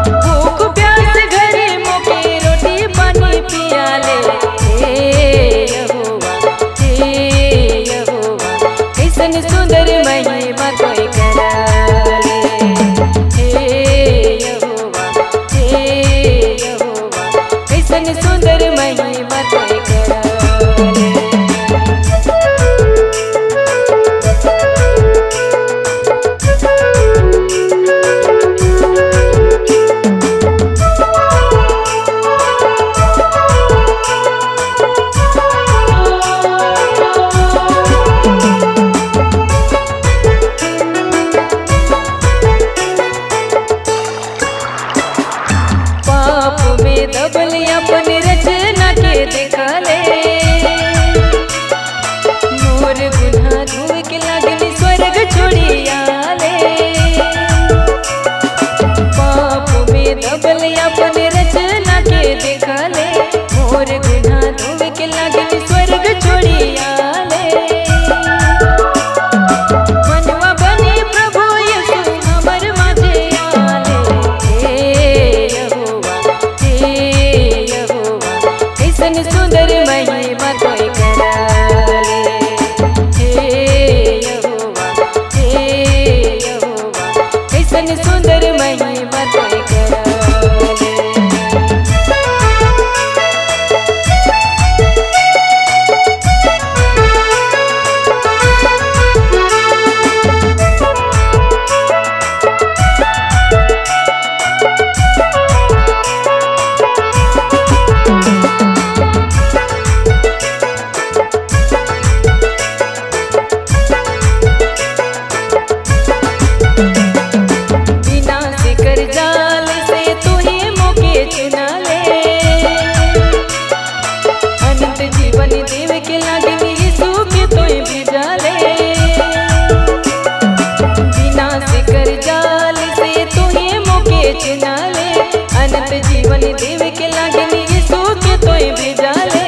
भूख प्यास घरे मोके रोटी पानी पियाले। हे यहोवा कैसन सुंदर महिमा तोय कराले। हे यहोवा कैसन सुंदर महिमा तोय कराले। दबल अपन रचना के देखले। मोर गुना धुए के लागली स्वर्ग छोड़ी आले। पाप में दबल अपन रचना के देखले। मोर गुना धुए के लागली स्वर्ग छोड़ी आले। मनवा बनी प्रभु यीशु हमर माझे आले। कैसन सुंदर महिमा तोय कराले। हे यहोवा कैसन सुंदर महिमा तोय कराले। जीवन देव के लागनी यीशु के तोय भेजाले। विनाश कर जाल से तोहे मोके चुनाले। अनंत जीवन देव के लागनी यीशु के तोय भेजाले।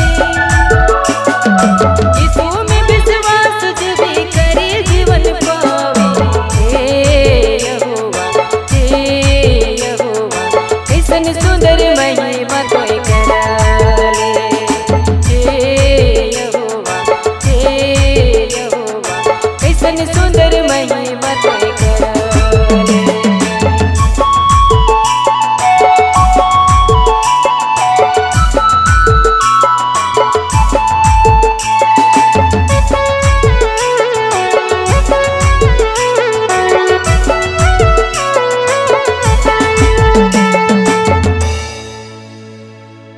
यीशु में विश्वास जबे करे जीवन पावे। हे यहोवा कैसन सुंदर महिमा तोय कराले। कैसन सुंदर